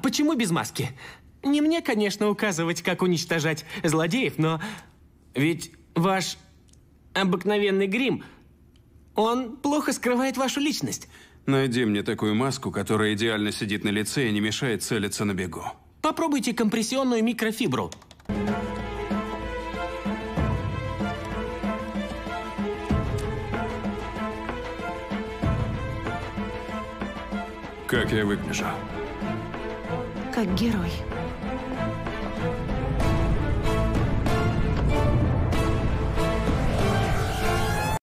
Почему без маски? Не мне, конечно, указывать, как уничтожать злодеев, но ведь ваш обыкновенный грим, он плохо скрывает вашу личность. Найди мне такую маску, которая идеально сидит на лице и не мешает целиться на бегу. Попробуйте компрессионную микрофибру. Как я выгляжу? Как герой.